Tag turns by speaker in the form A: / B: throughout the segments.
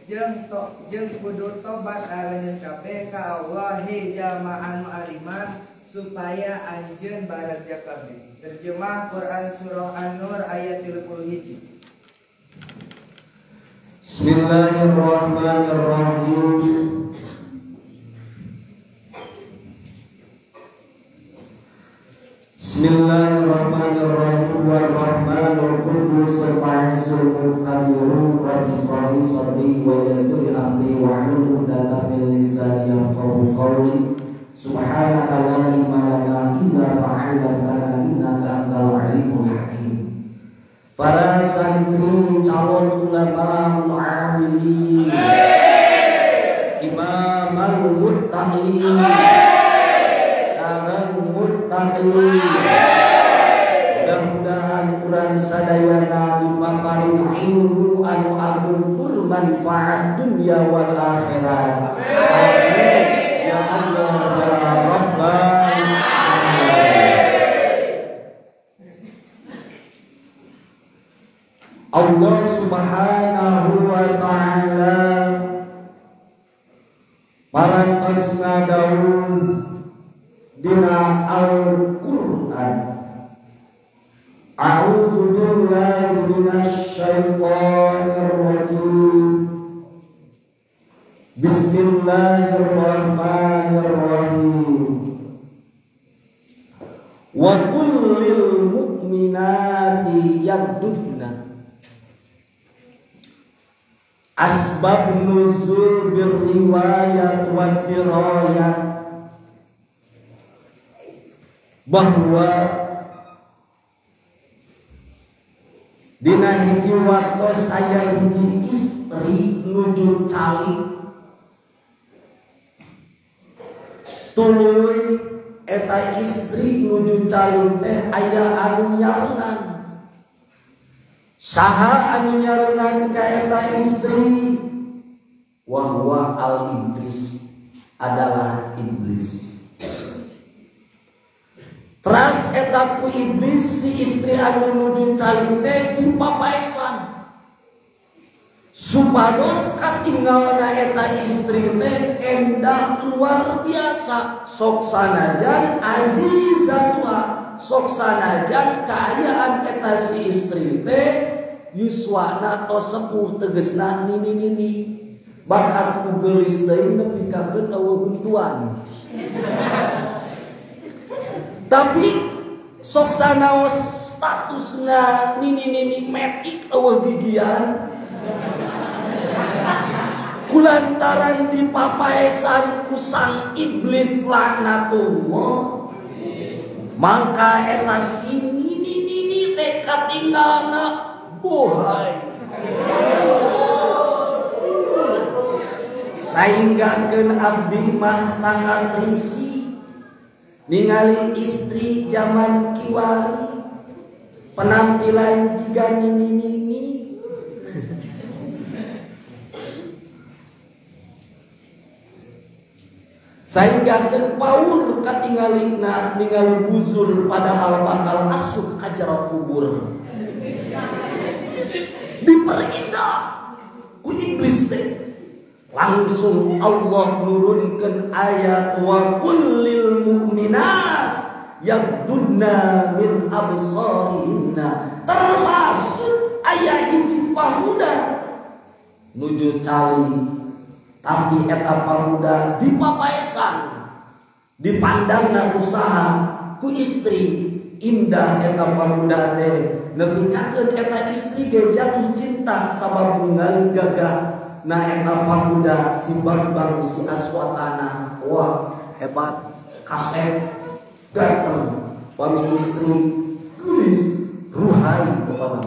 A: jeung kudu tobat areun kabeh ka Allah he jalma anu aliman supaya anjeun baraja kabeh. Terjemah Quran surah An-Nur ayat 31.
B: Bismillahirrahmanirrahim. Bismillahirrahmanirrahim. Warahmanul qudus al-Qahisul Muqtadirun Rabisrahli sadri wa yassir amri wa hlul 'uqdatam min lisani yafqahu qawli. Subhanaka la ilma lana illa ma 'allamtana innaka antal alimul hakim. Para santri calon ulama mu'amilin, imamul muttaqin, sareng muttaqin, mudah-mudahan urang sadayana dipaparing ilmu anu agung tur manfaat dunya wal akhirat. Amin ya Allah ya Rabbal Allah subhanahu wa ta'ala parantos ngadaun dina Al-Qur'an. A'udzu billahi minasy syaithanir rajim. Bismillahirrahmanirrahim. Wa kullil mu'minati yaghdudna. Asbab nuzul birriwayat wa dirayat, bahwa dina hiji waktos aya hiji istri nuju calik tuluy eta istri nuju calik teh aya anu nyarengan. Saha anu nyarengan ka eta istri? Wa huwa al-iblis, adalah iblis. Teras eta ku iblis si istri anu nuju calik teh dipapaesan supados katinggalna eta istri teh endah luar biasa, sok sanajan azizatwa, sok sanajan kaayaan eta si istri teh yuswana tos sepuh tegesna nini-nini, bakat ku geulis teuing nepi ka keun eueuh huntuan. Tapi sok sanaos statusna nini-nini metik eueuh gigian, kulantaran dipapaesan ku sang iblis laknatullah, mangka eta si nini-nini teh katinggalna bohai. Sainggakeun abdi mah sangat risih ningali istri zaman kiwari penampilan jiga nini-nini. Sainggakeun paur katinggalina ningali buzur padahal bakal asup ka jero kubur. Diperindah ku iblis teh. Langsung Allah nurunkeun ayat wa kullil mu'minat yaghdudna min absarihinna, termasuk aya hiji pamuda nuju cali tapi eta pamuda dipapaesan dipandangna usaha ku istri indah eta pamuda teh nepikakeun eta istri ge jatuh cinta sabab ningali gagah na eta pamuda si Bambang si Aswatana. Wah hebat, kasep ganteng, pami istri gelis ruhai kepada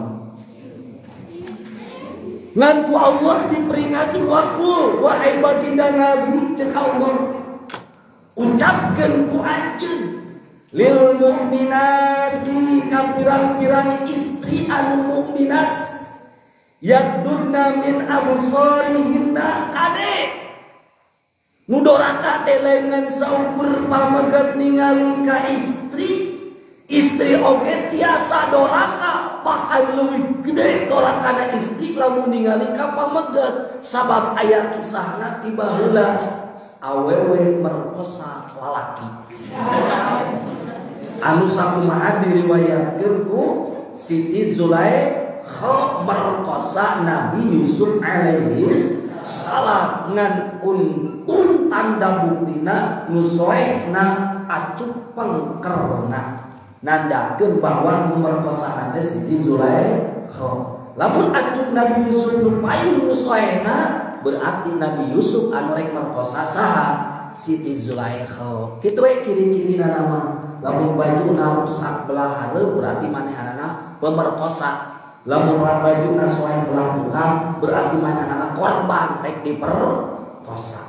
B: ngan ku Allah diperingati wakul wahai baginda Nabi cek Allah ucapkeun ku anjeun lil mu'minati ka pirang-pirang istri anu mukminat yaghdudna min absarihinna kade nu doraka teh lengan saukur pamagat ningali ka istri oge tiasa doraka apakah lebih gede dorakana istri lamun ningali ka pameget sabab aya kisahna tiba heula awewe merkosa lalaki anu sakumaha diriwayatkeun ku Siti Zulaikha merkosa Nabi Yusuf alaihi salam ngan untun tanda buktina nusoehna acup pengkerna nandakeun bahwa numerkosa teh Siti Zulaikha. Lamun acup Nabi Yusuf nu paing nusoehna berarti Nabi Yusuf anu rek merkosa saha Siti Zulaikha. Kitu we ciri-cirina nama. Lamun bajuna rusak belah hareup berarti manehanana pemerkosa. Lamun bajuna soeh belah tukang berarti manehanana korban rek diperkosa.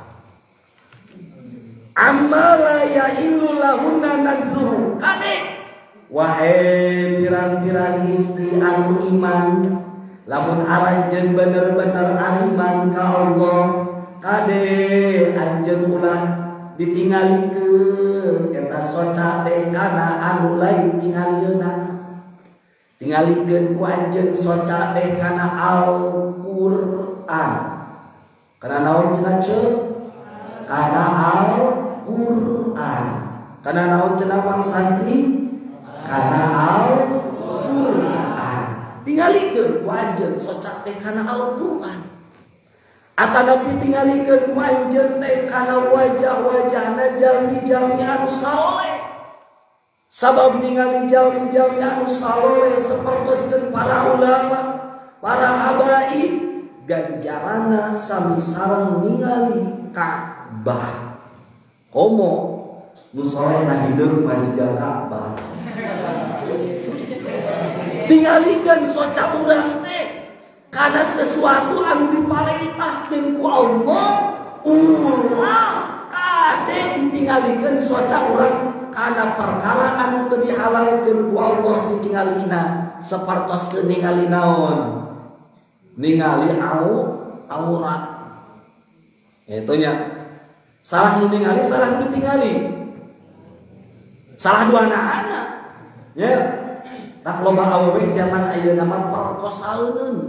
B: Amala ya illu lahunna nadruhu kade wahai pirang-pirang istri anu iman lamun aranjeun bener-bener iman ka Allah kade anjeun ulah ditinggalikeun eta soca teh kana anu lain tingalieunana tingalikeun ku anjeun soca teh kana Al-Qur'an kana naon cenah ceuk kana Al-Qur'an kana naon cenah Mang Santri kana Al-Qur'an tingalikeun ku anjeun soca teh kana Al-Qur'an atanapi tingalikeun ku anjeun teh kana wajah-wajahna jalmi-jalmi anu saleh sabab ningali jalmi-jalmi anu saleh sapertoskeun para ulama para habaib ganjaranna sami sareng ningali Ka'bah komo nu saleh na hideung majiga Ka'bah tingalikeun soca urang teh karena sesuatu anu diparentahkeun ku Allah ulah kade ditinggalikeun soca urang kana perkara anu teu dihalalkeun ku Allah ditinggalina sapertoskeun ningali naon ningali aurat eta nya salah nu ningali salah nu ditinggali salah duana anak ya tak loba awewe zaman ayeuna mah perkosaeuneun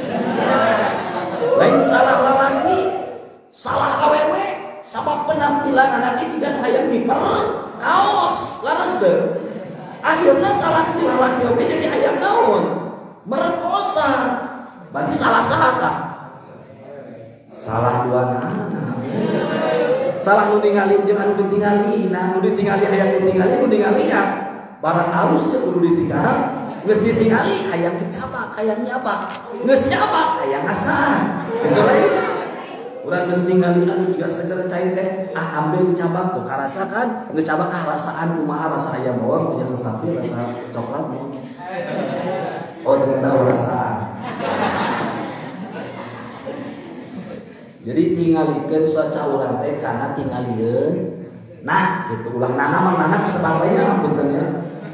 B: lain salah lalaki salah awewe sabab penampilan anaknya jigan hayang diperkaos laras teu akhirna salah lalaki oge jadi hayang naon merkosa berarti salah saha tah salah duana salah nu ningali jeung anu ditingali nu ditingali hayang ditingali nu dingalia barang halus ya kudu ditinggal geus ditingali hayang dicabak hayang nyabak geus nyabak hayang ngasan itu lain urang geus ningali anu juga seger cai teh ambil dicabak kok karasakan geus cabak rasaan kumaha rasa ayam bawang punya sesapi rasa coklat oh ternyata rasaan jadi tingalikeun soca urang teh kana tingalieun nah gitu ulang nana mang nana kesebangnya punten ya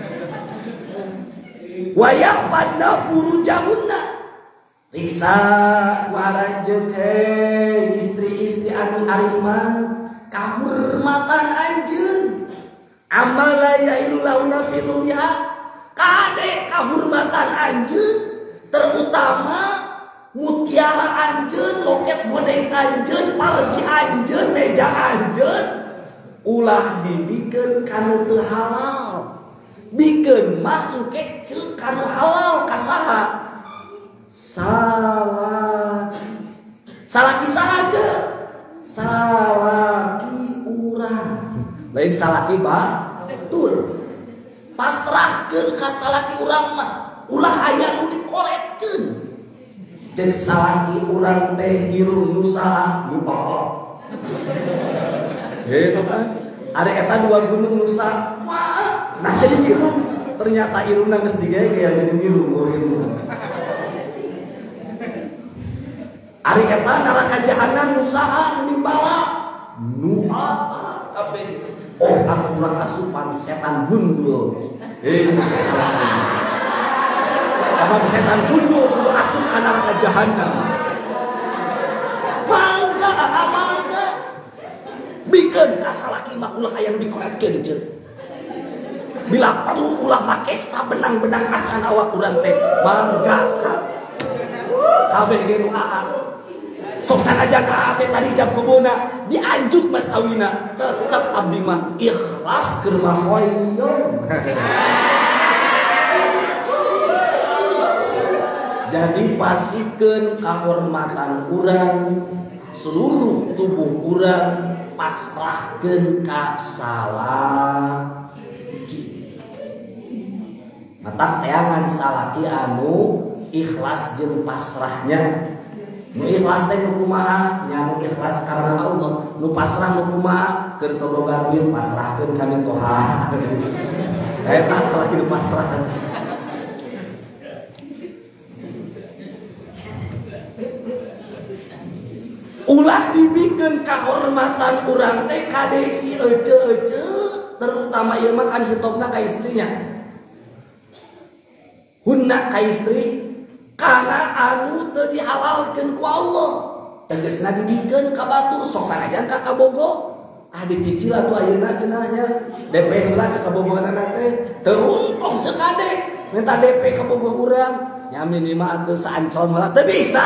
B: wayah pada burujahunna riksa ku aranjeun istri-istri anu ariman kahormatan anjeun amala yailu launa fi dunya kade kahormatan anjeun terutama mutiara anjeun loket godeng anjeun parji anjeun meja anjeun ulah dibikeun kanu teu halal bikeun mah engke ceuk kanu halal ka saha salaki saja salaki urang lain salaki betul pasrahkeun ka salaki urang mah ulah aya nu dikoretkeun jeung salaki urang teh irung nusa nu pokok gitu kan ada eta dua gunung nusa nah jadi irung ternyata irungna geus digege jadi irung oh irung ari eta neraka jahanam nu saha nu nimbala nu apa kabeh oh aku urang asupan setan gundul sabab setan gundul kudu asup ka neraka jahanam mangga bikeun ka salaki mah ulah aya nu dikoretkeun ceuk Bila perlu ulah make sabenang-benang acan awak urang teh mangga kabeh ge nu aa. Sok sanajan teh tadi jam kebona dianjuk mas kawina tetep abdi mah ikhlas keur mahoyong. Jadi pasikeun kahormatan urang seluruh tubuh urang pasrahkeun ka salaki. Mata teangan salaki anu ikhlas jeung pasrahnya. Nu ikhlas teh nu kumaha? Nya nu ikhlas karena Allah. Nu pasrah nu kumaha? Keur tobogan duit pasrahkeun ka mitoha. Eta salaki nu pasrah. Ulah dibikeun kahormatan urang teh kade si ece-ece terutama ieu mah kan hitopna ka istrinya. Hunna ka istri kana anu teu dihalalkeun ku Allah. Tegasna dibikeun ka batur sok sanajan ka kabogo. Ah dicicil atuh ayeuna cenah nya. DP heula cek kabogohana teh. Teu untung cek kade. Minta DP ka bogoh urang. Nya minimal atuh saancol heula teu bisa.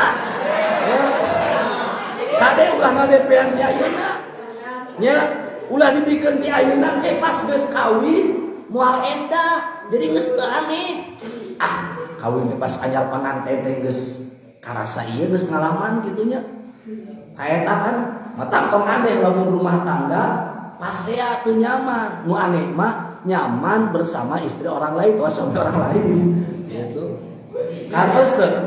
B: Kade ulah ngadepean ti ayeuna. Nya ulah dibikeun ti ayeuna teh pas geus kawin moal endah. Jadi geus teu aneh. Ah, kawin teh pas anyar panganten teh geus karasa ieu geus ngalaman kitu nya. Kaeta kan matang tong aneh lamun rumah tangga pasea teu nyaman. Nu aneh mah nyaman bersama istri orang lain atau suami orang lain. Gitu. Kantos teu.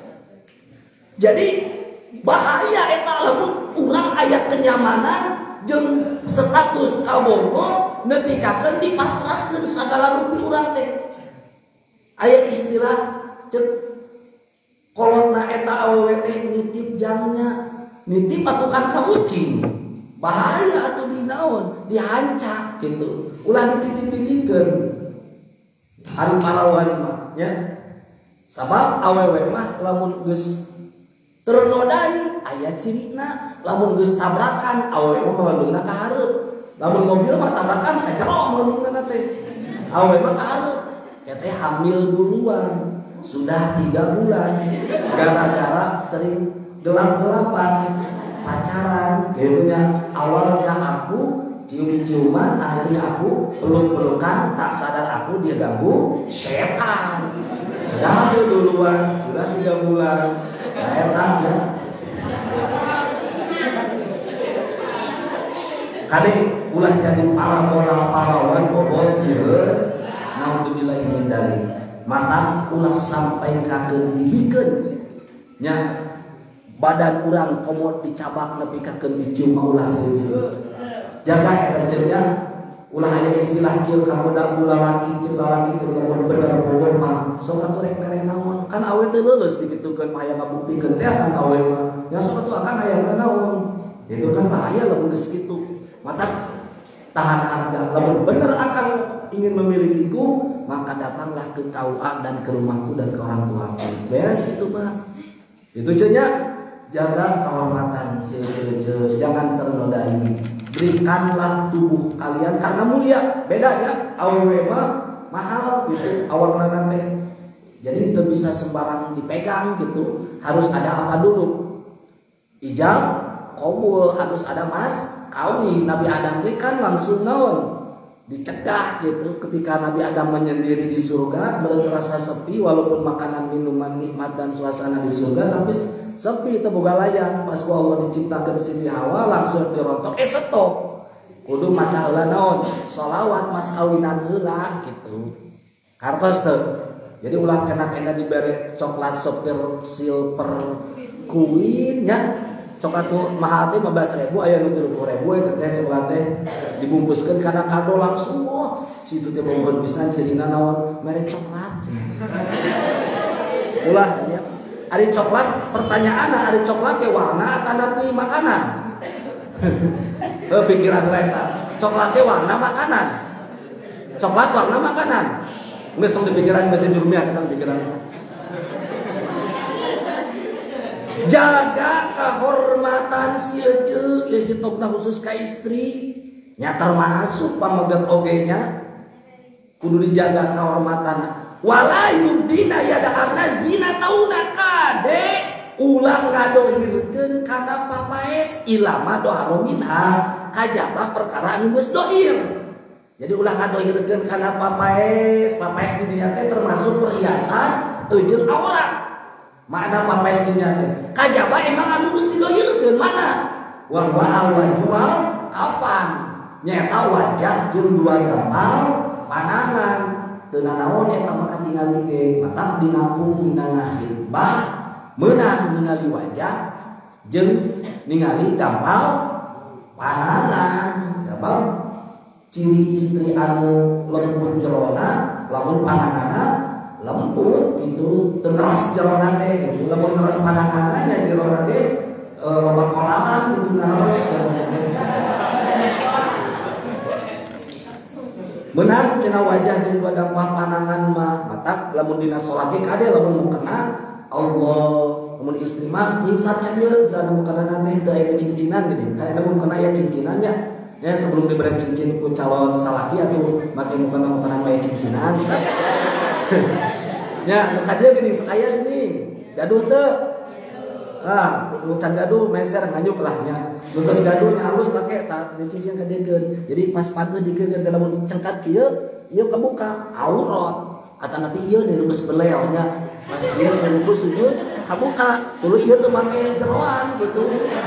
B: Jadi bahaya eta lamun urang aya kenyamanan jeung status kabogo nepikakeun dipasrahkeun sagala rupi urang teh. Aya istilah cek kolotna eta awewe teh nitip jangnya, nitip atukan ka ucing. Bahaya atuh dinaon, dihancak gitu. Ulah dititip-titipkeun. Ari parawan mah nya. Sabab awewe mah lamun geus ternodai aya cirina, lamun geus tabrakan awewe mah melendungna ka hareup. Lamun mobil mah tabrakan ka jero melendungna teh. Awewe mah ka hareup. Teh hamil duluan sudah 3 bulan gara-gara sering gelap-gelapan pacaran gitunya. Awalnya aku cium-ciuman, akhirnya aku peluk-pelukan, tak sadar aku dia ganggu setan. Sudah hamil duluan, sudah 3 bulan. Setan ya. Kade ulah jadi parawan bobot ieu. Naudzubillah min dzalik. Maka ulah sampai kakeun dibikeun nya badan urang komod dicabak nepi kakeun dicium ulah seujeuh. Jaga eta cenah ulah aya istilah kieu kaboda ulah laki ceuk lalaki teu bener bobot mah sok atuh rek mere naon kan awe teu leuleus dipitukeun mah aya ngabuktikeun teh akan awe mah nya sok atuh akan aya naon. Itu kan bahaya lamun geus kitu. Mata tahan harga. Lamun bener akan ingin memilikiku, maka datanglah ke KUA dan ke rumahku dan ke orang tuaku. Beres itu mah. Itu cenah jaga kehormatan seueur-eueur, jangan ternodai. Berikanlah tubuh kalian karena mulia. Bedanya awewe mah mahal gitu awakna teh. Jadi itu bisa sembarang dipegang gitu. Harus ada apa dulu? Ijab, qabul, harus ada mas kawin. Nabi Adam kan langsung naon? Dicegah gitu. Ketika Nabi Adam menyendiri di surga merasa sepi walaupun makanan minuman nikmat dan suasana di surga tapi sepi itu boga layan. Pas Allah diciptakan Siti Hawa langsung dirontok stop. Kudu maca heula naon? Sholawat mas kawinan heula gitu. Kartos teu. Jadi ulah kena dibere coklat silver queen nya. Sok atuh mahal teh 15.000 aya nu 30.000 eta teh coklat teh dibungkuskeun kana kado langsung. Oh, situ teh bohon pisan cerina naon mere coklat. Ulah nya. Ari coklat pertanyaanna ari coklat teh warna ataupun makanan? Pikiran we eta. Coklat teh warna makanan. Coklat warna makanan. Geus tong dipikiran bahasa jurumnya tentang pikiran. Jaga kehormatan sieuceuk ya hitopna khusus ka istri nya termasuk pamegat oge nya kudu dijaga kehormatana. Wala yubdina yadaharna zinatauna kade ulah ngadohirkeun kana papaes ilama doharo minha kajaba perkara anu geus dohir. Jadi ulah ngadohirkeun kana papaes di dinya teh termasuk perhiasan jeung aurat. Makna papaes di dinya teh kajaba emang anu geus didohirkeun mana? Wa al wajwal kafan. Nyaeta wajah jeung dua gampal panangan. Teu nanaon eta mah katingali ge matak dina hukumna ngahibah meunang ningali wajah jeung ningali gampal panangan. Sebab ciri istri anu lembut jerona lamun pananganna lembut gitu teu neras jerona teh gitu. Lamun neras pananganna nya jerona teh loba kolalan gitu neras jerona teh. Menang cenah wajah jeung dua dampah panangan mah matak lamun dina salat ge kade lamun mukena Allah lamun istri mah imsak aja bisa anu mukena teh teu aya cincinan geuning kana anu mukena aya cincinannya ya sebelum diberi cincin ku calon salaki atuh make mukena aya cincinan nya nu kadieu geuning sakaya geuning gaduh teu nu can gaduh meser nganyuk lah nya nu geus gaduh nya halus make ta cincin kadegeun jadi pas panteu dikeun lamun cengkat kieu ieu kebuka aurat atanapi ieu geus beleo nya pas ieu suruh sujud kabuka tuluy ieu teu make jeroan gitu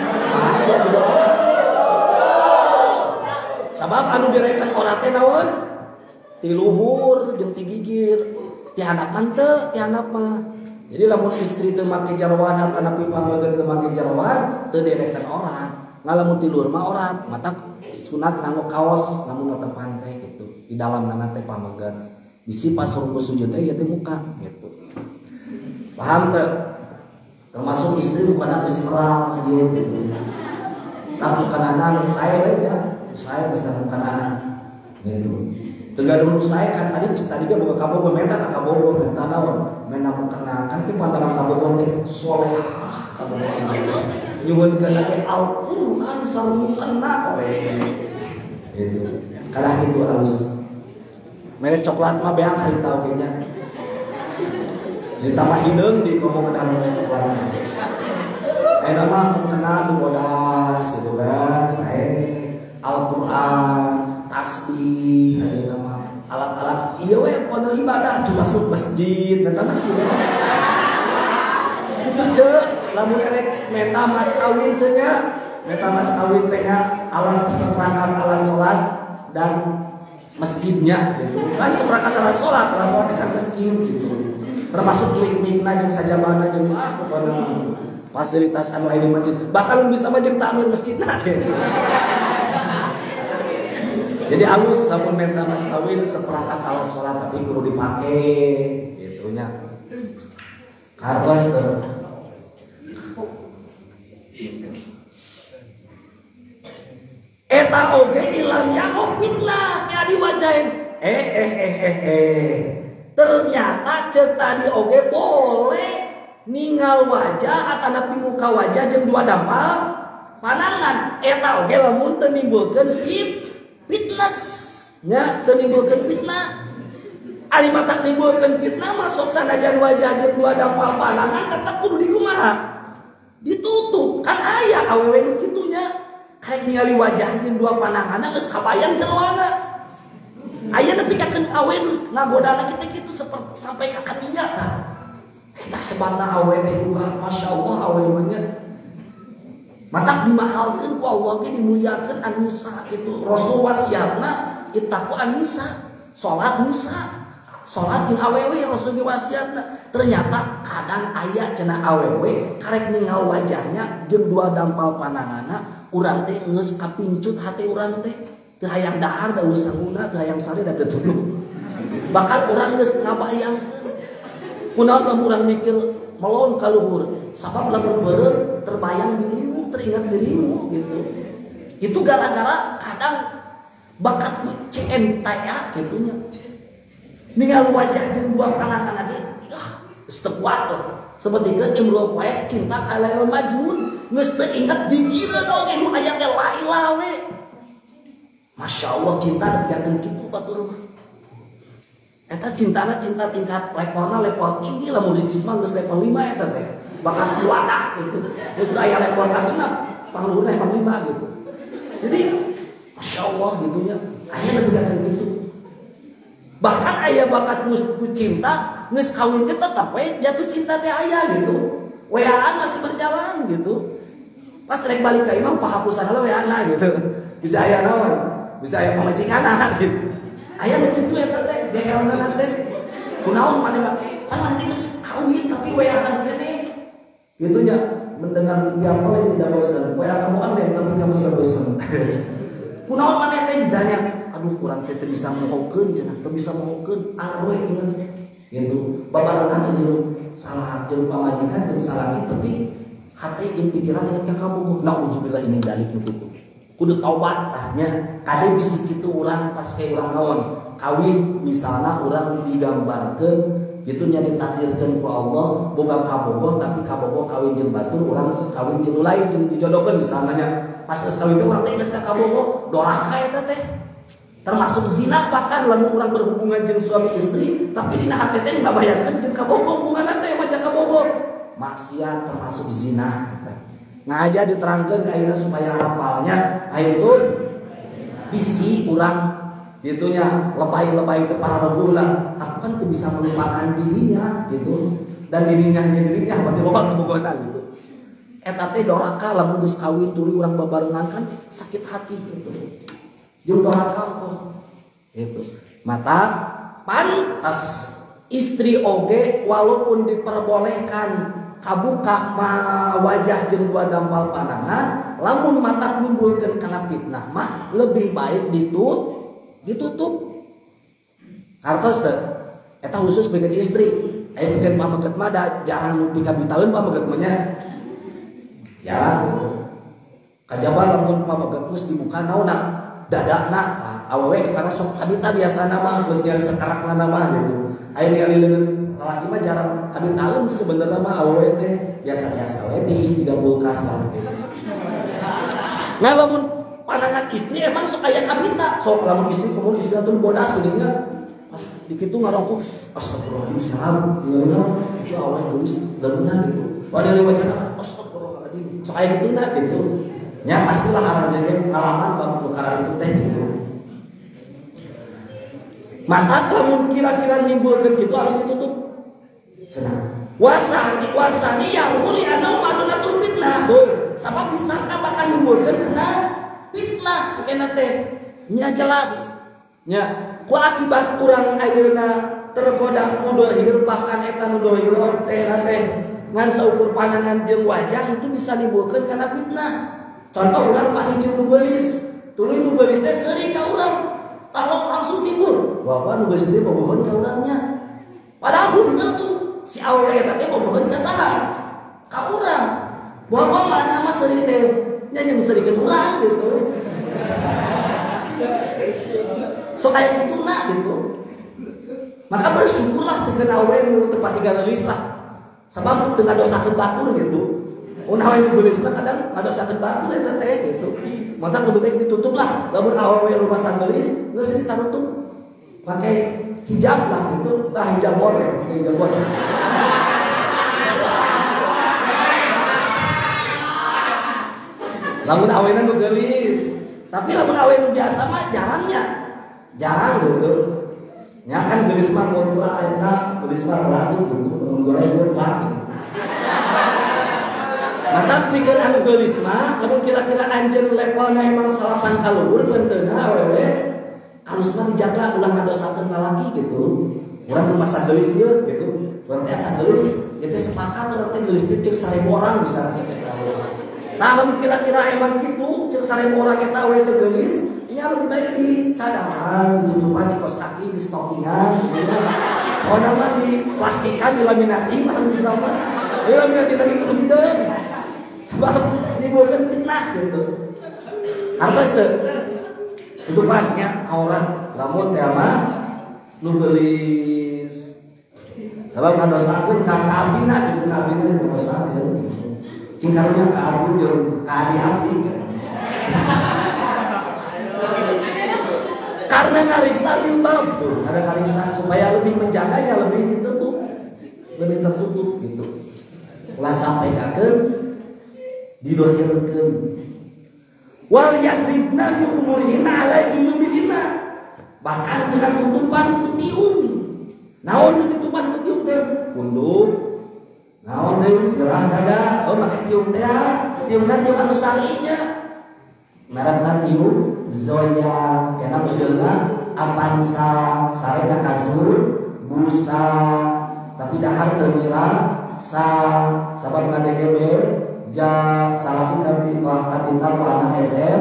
B: sabab anu direken aurat teh naon ti luhur jeung ti gigir ti handap mah teu ti handap mah. Jadi lamun istri teu make jeroan atanapi pamageun teu make jeroan teu direken aurat. Ngalamun ti luhur mah aurat, mata sunat nganggo kaos lamun tepan teh gitu. Di dalamna teh pamageun. Bisi pas rukuk sujud teh ieu teh muka gitu. Paham teu? Termasuk istri mukana bisi merah ka dieu gitu. Tapi mukana saya we ya. Saya bisa mukana gitu. Tegaduh saya kan tadi dia boga kabogo menta ka kabogo menta naon mena mukena kan ki pantaran kabogo teh soleh kabogo sendiri nyuhunkeun lagi Al-Qur'an sarmukena we itu kalah gitu halus mere coklat mah beang hari tau ge nya ditambah hideung di komo kedan coklat aya mah mukena nu bodas gitu kan sae Al-Qur'an tasbih nama alat-alat iya we pono ibadah cuma masuk masjid eta masjid kitu ceuk lamun erek meta mas kawin ceuk nya meta mas kawin teh alat perangkat alat salat dan masjidnya gitu kan seperangkat alat salat kan masjid gitu termasuk milik-milikna jeung sajabana jeung pokona fasilitas anu aya di masjid bahkan bisa mah jeung takmir masjidna gitu. Jadi halus lamun menta mas kawin seperangkat alat sholat tapi kudu dipake gitu nya. Kartos teu. Eta oge ilam yahob fitnah nya diwajahin. Ternyata ceuk tadi oge boleh ningal wajah atanapi muka wajah jeung dua dampal panangan. Eta oge lamun teu nimbulkeun fitnah nya teu nimbulkeun fitnah ari matak nimbulkeun fitnah masuk sanajan wajah jeung dua dampal panangan tetep kudu dikumaha ditutup kan aya awewe nu kitu nya karek ningali wajah jeung dua pananganna geus kabayang jeroana aya nepi ka awewe ngagodana kita kitu seperti sampai ka katinya tah eta hebatna awewe teh masyaallah awewe nya matak dimahalkeun ku Allah ge dimuliakeun an-nisa itu Rasul wasiatna ittaqu an-nisa salat nisa salat jeung awewe Rasul ge wasiatna ternyata kadang aya cenah awewe karek ningal wajahnya jeung dua dampal pananganna urang teh geus kapincut hate urang teh teu hayang dahar da usanguna teu hayang sare da teu tuluy bahkan urang geus ngabayangkeun kunaon lamun urang mikir melon ka luhur sabab lamun beureum terbayang dirimu teringat dirimu gitu itu gara-gara kadang bakat CNTA gitunya ningali wajah jeung dua panangan lagi geus teu kuat sabeutikeun Imrul Qais cinta ka Lailal Majnun geus teu inget digireun oge nu aya teh Laila we masyaallah cinta dijakeun kitu batur mah Eta cintana cinta tingkat levelna level tinggi lah, mau dicisma geus level 5 eta teh. Bahkan wadah gitu. Geus aya level ka 6, pangluhurna emang 5 gitu. Jadi Masya Allah gitu nya. Aya lebih kayak gitu. Bahkan aya bakat ku cinta, geus kawin teh tetep we jatuh cinta teh aya gitu. WA-an masih berjalan gitu. Pas rek balik ka imam pahapusan heula WA-na gitu. Bisa aya naon? Bisa aya pamajikanna gitu. Aya begitu eta teh, DL-na teh. Kunaon maneh make? Kan geus kawin tapi WA-an keneh. Gitu nya, mendengar yang oleh tidak bosan. WA kamu aneh tapi kamu sudah bosan. Kunaon maneh teh ditanya, aduh kurang teh bisa mohokeun cenah, teu bisa mohokeun. Arwe inget gitu. Babarengan jeung salah jeung pamajikan jeung salaki tapi hati jeung pikiran inget ka kabogoh. Nauzubillah min dzalik nu kitu. Kudu taubat nya. Kade bisi kitu urang pas ke urang naon? Kawin misalna urang digambarkeun kitu nya ditakdirkeun ku Allah boga kabogoh tapi kabogoh kawin jeung batur urang kawin jeung lain jeung dijodohkeun misalna nya. Pas geus kawin teh urang teh inget ka kabogoh, doraka eta teh. Termasuk zina bahkan lamun urang berhubungan jeung suami istri tapi dina hati teh ngabayangkeun jeung kabogoh hubunganna teh maca kabogoh. Maksiat termasuk zina eta. Ngaja diterangkan ke ayeuna supaya hafalnya ayeuna bisi urang gitunya lebay-lebay teu parareguh lah. Aku kan tuh bisa melupakan dirinya gitu dan dirinya berarti loba kebogohan gitu. Eta teh doraka lamun geus kawin tuluy urang babarengan kan sakit hati gitu. Jeung doraka kok gitu. Mata pantas istri oge walaupun diperbolehkan kabuka wajah jeung dua dampal pandangan lamun mata nimbulkeun kana fitnah mah lebih baik ditutup kartos teh eta khusus bikin istri aya bikin pamaget mah jarang nepi ka bitaeun pamaget mah nya jarang kajaban lamun pamaget geus dibuka naonna dadakna awewe karena sok habita biasana mah geus nyari sekarakna mah gitu aya ningali lalaki mah jarang kami tahu sebenarnya mah awewe teh biasa-biasa we tiis 3 kulkas lah gitu. Nah lamun pandangan istri emang sok aya kabita. Sok lamun istri kemudian istri atuh bodas geuning nya. Pas dikitu ngarongko astagfirullahaladzim salam. Ngeuna itu awewe geus darunan gitu. Padahal wajahna astagfirullahaladzim. Sok aya kituna gitu. Nya pastilah arang ngalaman bab perkara itu teh gitu. Mata lamun kira-kira nimbulkeun kitu harus ditutup. Cenah. Wasani yang muli anu madunatul fitnah. Tuh, sabab disangka bakal nimbulkeun kana fitnah kena teh. Nya jelas. Nya, ku akibat urang ayeuna tergoda ku dohir bahkan eta nu dohir teh ngan saukur pandangan jeung wajah itu bisa nimbulkeun kana fitnah. Contoh urang paling jeung nu geulis. Tuluy nu geulis teh seuring ka urang. Talong langsung timbul. Bapak nu geus teh bobohon ka urangnya. Padahal bener tuh si awewe eta teh bobohon ka saha? Ka urang. Bapak mana mah seuri teh nya jeung serikeun urang gitu. So kayak kituna gitu. Maka bersyukurlah pikeun awewe nu teu pati galelis lah. Sabab teu ngadosakeun batur gitu. Mun awewe geulis mah kadang ngadosakeun batur eta teh gitu. Maka kudu baik ditutup lah. Lamun awewe rumah sanggelis geus ditutup. Pakai hijab lah gitu. Tah hijab goreng, pakai hijab goreng. Lamun awewe nu geulis. Tapi lamun awewe nu biasa mah jarangnya. Jarang gitu. Nya kan geulis mah mutlak eta, geulis mah relatif gitu. Mun goreng mutlak. Maka pikir anu geulis mah lamun kira-kira anjeun levelna emang salapan ka luhur benteuna awewe harusna dijaga ulah ngadosakeun lalaki gitu. Urang rumah sageulis ieu gitu. Urang teh sageulis ieu teh sepakat urang teh geulis teh ceuk 1000 orang bisa cek eta. Tah lamun kira-kira emang kitu ceuk 1000 orang eta awewe teh geulis, ya lebih baik di cadangan, tutupan di kos kaki, di stockingan gitu. Oh nama di plastikan, di laminati mah bisa mah. Di laminati lagi kudu hideung. Sebab nimbulkeun fitnah gitu. Hartos teu? Itu banyak aurat lamun teh mah nu geulis. Sabab ngadosakeun ka abdina gitu, ka abdina ngadosakeun. Cing karunya ka abdi jeung ka adi-abdi. Karena ngariksa limbab tuh, karena ngariksa supaya lebih menjaganya, lebih tertutup gitu. Ulah sampaikan didohirkeun. Wal yadribna bi umurihina ala juyubihina. Bahkan cenah tutupan ku tiung. Naon tutupan ku tiung teh? Punduk. Naon deui sirah dada, make tiung teh. Tiungna tiung anu sarinya. Merekna tiung Zoya, kena bejeulna Avanza, sarena kasur, busa, tapi dahar teu mira, sababna DGB, ja salahi kami kita ku anak SM.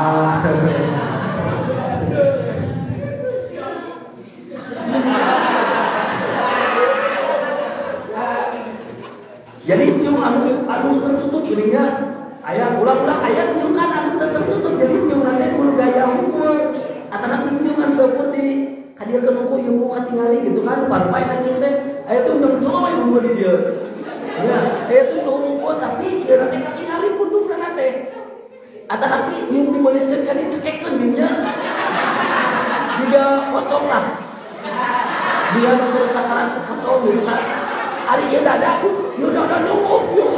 B: Jadi tiung anu tertutup geuninga. Ayah ulang-ulang ayah tiung kan anu tertutup, jadi tiung nanti kudu gaya unggul. Atana tiungan sepur di hadir ke nuku ieu katingali gitu kan, parpai nanti teh aya tuh ndong yang di dia. Ya, aya tuh nuku tapi ieu nanti katingali pundukna teh. Atana tiung dimeulitkeun ka dicekekeun dinya. Juga pocong lah. Dia nu keur sakarat pocong gitu kan. Ari ieu dada, ieu dada nyunguk ieu.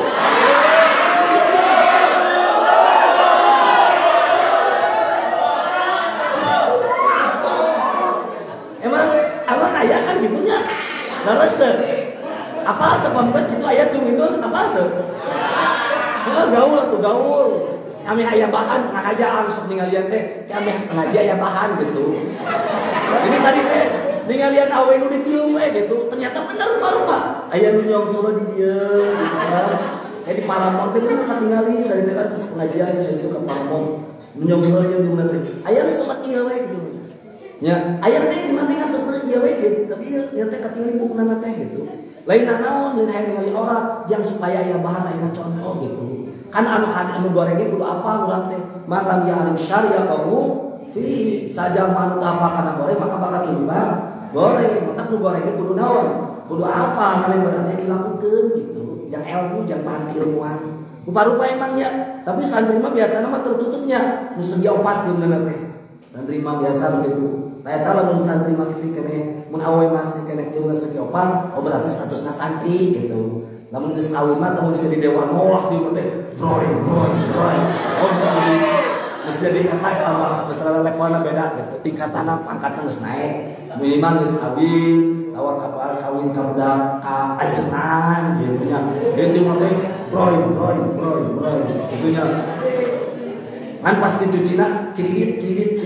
B: Emang ayah kan gitunya. Leres deh. Apa tuh pembet itu ayah tuh itu apa tuh? Gaul tuh gaul. Kami ayah bahan ngajaan sok ningalian teh. Kami ngaji ayah bahan gitu. Ini tadi teh ningalian awe nu ditium we gitu. Ternyata bener rupa-rupa. Ayah nu nyong suruh di dia gitu kan. Kayak di Palamon teh kan katingali dari dekat pengajian itu ke Palamon. Nyong suruh dia di mana teh. Ayah nu sempat ieu we gitu. Ya, ayah teh tinggal seperti dia we gitu, tapi ieu teh katingali bukunana teh gitu. Lain naon, lain hayang ningali orang yang supaya aya bahan aya contoh gitu. Kan anu goreng kudu apa urang teh? Malam ya arim syariah kamu fi saja manut apa kana goreng maka bakal tiba goreng. Maka kudu goreng kudu naon? Kudu apa ngalih berarti dilakukeun gitu. Yang ilmu, yang bahan keilmuan. Rupa-rupa emangnya, tapi santri mah biasana mah tertutupnya. Nu segi opat geumna teh. Santri mah biasa begitu. Ternyata lamun santri masih kene, mun awe masih kene ilmu segi opat, oh berarti statusnya santri gitu. Lamun geus kawin mah tong geus jadi dewan molah di teh, broy. Oh geus jadi kata tambah geus levelna beda gitu. Tingkatanna pangkatna geus naik. Minimal geus kawin, tawa kapal kawin ka budak ka ajenan gitu nya. Itu mah teh broy. Itu nya. Kan pasti cucina kredit.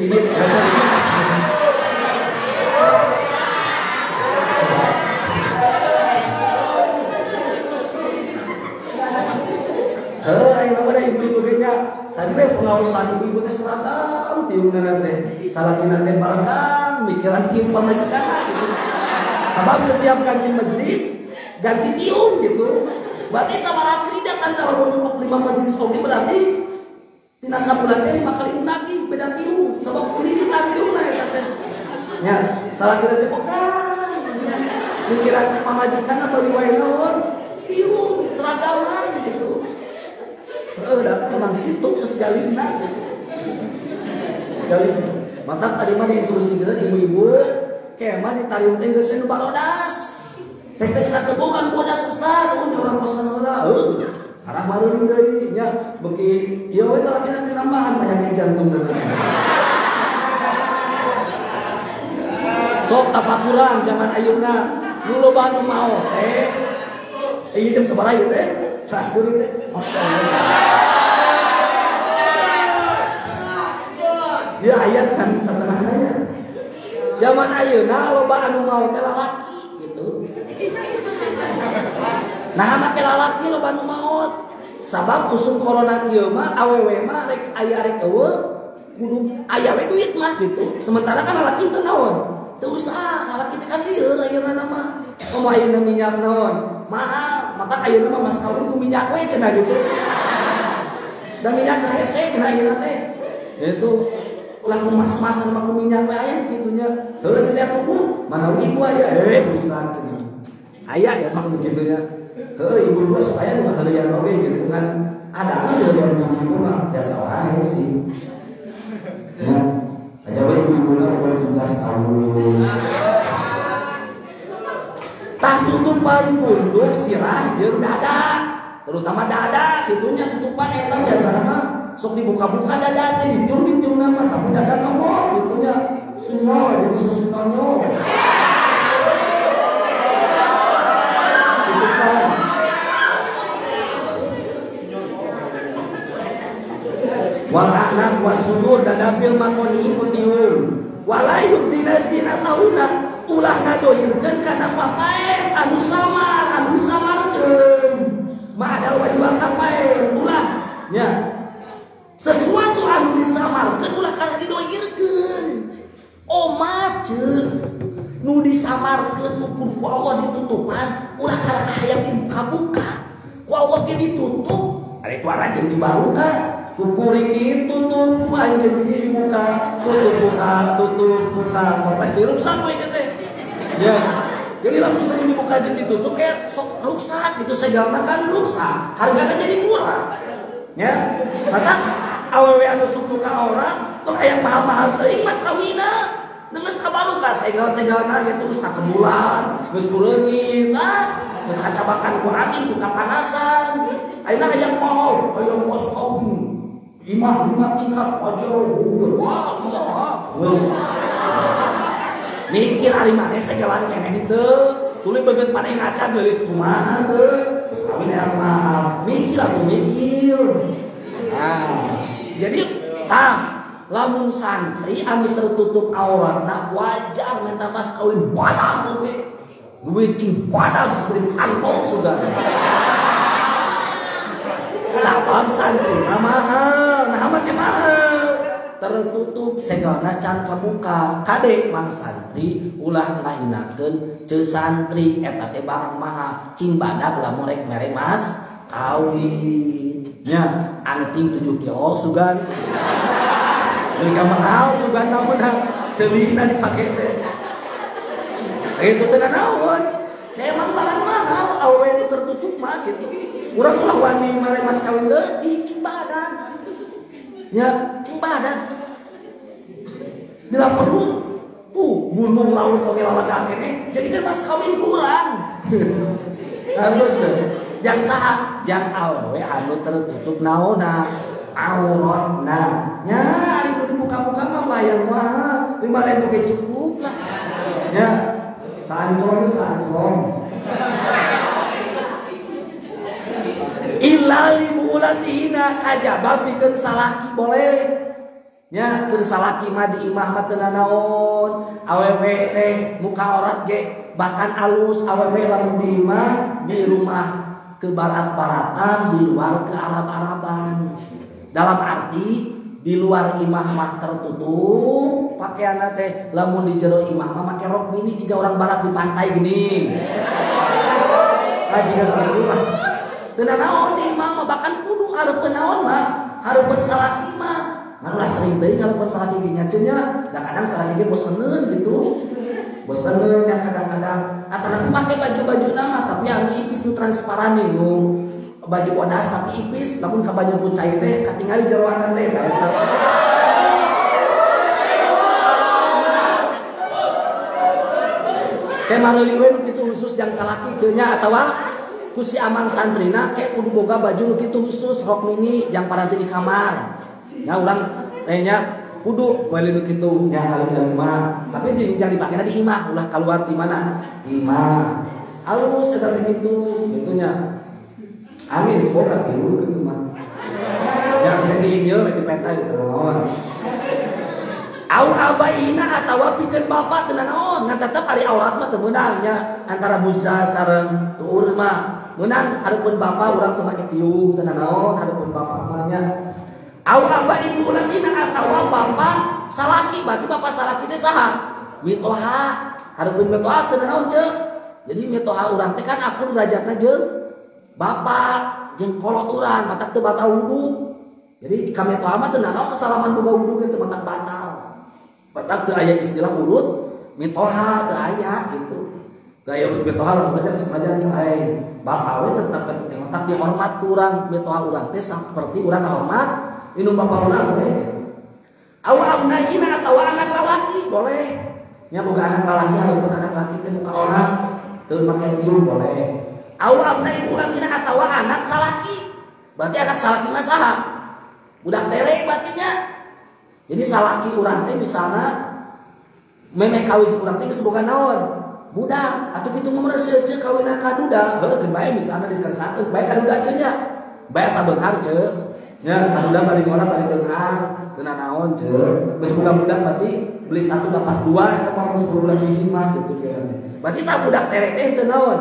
B: Ayo pada ibu-ibu kayaknya tadi pengawasan ibu-ibu teh seragam tiungna teh salakina teh barangkang mikiran tiung pamajikanna gitu. Sebab setiap ganti majelis ganti tiung gitu. Berarti sabaraha kridat antara 25 majelis oge berarti tina sabulan teh 5 kali lagi beda tiung sebab kreditan tiungna eta teh. Ya, salakina teh pokan. Mikiran pamajikanna bali wae naon? Tiung seragaman gitu. Emang gitu segalina sekali. Maka tadi mah diinstruksikan ibu-ibu kemah ditariung teh geus we nu barodas. Rek teh cenah teu bogan bodas Ustaz, orang posan heula. Arah baru deui nya beuki ieu we salakina teh nambahan penyakit jantung dan sok tapakuran zaman ayeuna nu loba nu mau teh. Ieu jam sabaraha ieu teh? Kelas dulu teh. Masyaallah. Dia ayat can setengah nanya. Zaman ayeuna loba anu mau teh lalaki gitu. Nah make lalaki loba anu maot. Sabab usum corona kieu mah awewe mah rek aya rek eueuh kudu aya we duit mah gitu. Sementara kan lalaki teu naon? Teu usah, lalaki teh kan lieur ayeuna mah. Komo ayeuna minyak naon? Mahal, maka ayeuna mah mas kawin ku minyak we cenah gitu. Dan minyak hese cenah ayeuna teh. Itu ulah mas-masan mah ku minyak we aya kitunya. Heuh setiap tubuh mana ibu aya Ustaz cenah. Aya ya mah begitunya. Heuh ibu gua supaya nu harian oge gitu kan. Ada mah harian ibu mah biasa wae sih. Ya, aja we ibu-ibu kawin. Tah tutupan punduk sirah jeung dada, terutama dada itunya tutupan eta biasana mah sok dibuka-buka dada teh dijung nama tapi dada nomor itunya sunyo jadi susunonyo. Tutupan. Wal anak wasudur dada bil makoni kutiun walayub dinazina tauna ulah ngadohirkeun kana papaes anu samarkeun ma'adal wajwa kapae ulah nya sesuatu anu disamarkeun ulah kana didohirkeun maceun nu disamarkeun nu ku Allah ditutupan ulah kana hayang dibuka-buka ku Allah ge ditutup ari tu arajeun dibaruka ku kuring ditutup ku anjeun dibuka tutup buka pas diruksak we teh ya. Jadi lamun sering dibuka jeung ditutup kayak sok rusak gitu segalna kan rusak. Hargana jadi murah. Ya. Maka awewe anu suku ka orang tong aya mahal-mahal teuing mas kawina. Geus kabaruka segal-segalna gitu geus kakebulan, geus kuleungit, geus kacabakan ku angin ku kapanasan. Ayeuna hayang mahal, hayang mos kawin. Imah tingkat pajero. Wah, mikir ari maneh segelan keneh teu tuluy beungeut maneh ngaca geulis kumaha teu terus kawin aya mahal mikir atuh mikir. Jadi lamun santri anu tertutup auratna wajar minta mas kawin badag oge duit cing badag seperti antong sudah sabab santri mahal nah mah mahal tertutup segalna can kabuka kade mang santri ulah ngahinakeun ceuk santri eta teh barang mahal cing badag lamun rek mere mas kawin nya anting 7 kilo sugan mereka mahal sugan namun ceulihna dipake teh itu teh naon emang barang mahal awewe nu tertutup mah gitu urang ulah wani mere mas kawin leutik cing badag ya cing badan bila perlu gunung laut oge lalaga kene jadi kan mas kawin kurang harus yang saha jang awewe anu tertutup naonna auratna nya ari nu dibuka-buka mah layang mah 5.000 ge cukup lah ya sancong ilali muulatina kajaba pikeun salaki boleh nya keur salaki mah di imah mah teu naon awewe teh muka aurat ge bahkan alus awewe lamun di imah di rumah ke barat-baratan di luar ke arab-araban dalam arti di luar imah mah tertutup pakaianna teh lamun di jero imah mah make rok mini jiga orang barat di pantai gini jiga gitu lah teu naon di imah mah bahkan kudu hareupeun naon mah hareupeun salaki mah ngan ulah sering teuing hareupeun salaki ge nya cenah da kadang salaki ge boseneun gitu boseneun ya kadang-kadang atana make baju-baju nama tapi anu ipis nu transparan nu baju odas tapi ipis lamun ka baju kucai teh katingali jeroan teh eta teh mareuli we nu kitu khusus jang salaki cenah atawa ku si amang santrina kayak kudu boga baju gitu khusus rok mini yang paranti di kamar ya urang tehnya kudu balik gitu yang kali mah tapi yang dipakai di imah ulah keluar di mana di imah halus eta gitu gitunya angin semoga tilu gitu mah yang sendiri ieu di peta gitu naon au abaina atawa pikeun bapa teu naon ngan tetep ari aurat mah teu meunang nya antara buza sareng tuur mah menang hareupeun bapa urang teu make tiung teu naon hareupeun bapa mah nya au aba ibu ulatina atawa bapa salaki berarti bapa salaki teh saha mitoha hareupeun mitoha teu naon ceuk jadi mitoha urang teh kan aku derajatna jeung bapa jeung kolot urang matak teu batal wudu jadi ka mitoha mah teu naon sasalaman boga wudu teh matak batak teu aya istilah urut mitoha teu aya gitu gaya urut mitoha lah belajar cai bapak we tetap tetap dihormat kurang mitoha urang teh seperti urang hormat inum bapak urang we aw abnaina atawa anak lalaki boleh nya boga anak lalaki walaupun anak laki teh muka orang teu make tiung boleh. Au abna ibu urang dina atawa anak salaki. Berarti anak salaki mah saha? Budak tere berartinya. Jadi salaki urang teh misalna memeh kawin jeung urang teh geus boga naon? Budak. Atuh kitu mah reseuh ceuk kawinna ka duda. Heuh teu bae misalna dikersakeun bae ka duda ceuk nya. Bae sabeunghar ceuk. Nya ka duda bari ngora bari beunghar, teu naon ceuk. Geus boga budak berarti beli 1 dapat 2 eta mah 10 bulan hiji mah gitu kira. Berarti tak budak tere teh teu naon?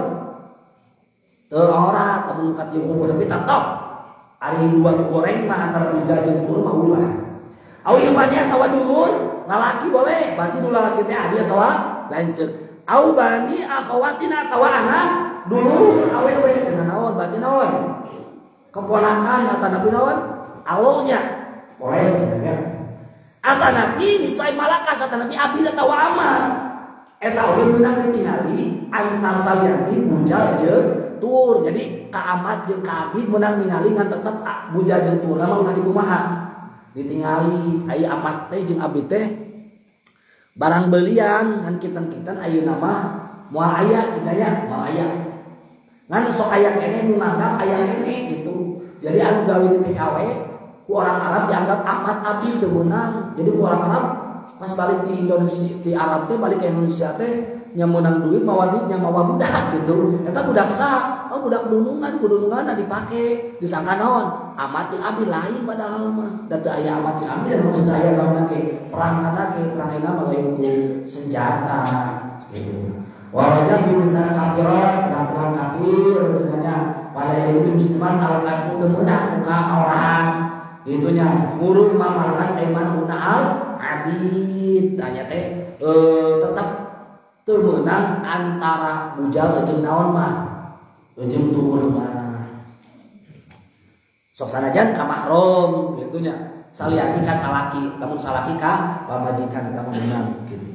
B: Teu ora temen ka tiung umur tapi tetep ari dua goreng mah antara buja jeung tur mah ulah. Au imannya atawa dulur lalaki boleh, berarti dulur lalaki teh adi atawa lanceuk. Au bani akhawatina atawa anak dulur awewe dengan naon berarti naon? Keponakan kata Nabi naon? Alonya boleh cenah. Ata Nabi nisai malakas ata Nabi abi atawa aman. Eta oge meunang ditingali antar salianti buja jeung tur. Jadi ka amat jeung ka abi meunang ningali ngan tetep buja jeung tur mah ulah dikumaha. Ditingali aya amat teh jeung abi teh barang belian ngan kinten-kinten ayeuna mah moal aya kita nya moal aya. Ngan sok aya keneh nu nganggap aya keneh gitu. Jadi anu gawe di TKW ku orang Arab dianggap amat abi teu meunang. Jadi ku orang Arab pas balik di Indonesia di Arab teh balik ke Indonesia teh nya meunang duit mawa duit nya mawa budak gitu. Eta budak sah, oh budak dunungan ku dununganna dipake disangka naon? Amat jeung abi lain padahal mah. Da teu aya amat jeung abi dan mesti aya naon ge perangna ge perangna mah lain ku senjata gitu. Wajah bisa kafirat dan perang kafir cenanya pada yang musliman al-kasbu kemudian muka orang itunya ngurung mamalkas iman una al abid tanya teh tetap temenang antara bujal jeung naon mah jeung tur mah sok sanajan ka mahram gitunya saliati ka salaki lamun salaki ka pamajikan kamu menang gitu.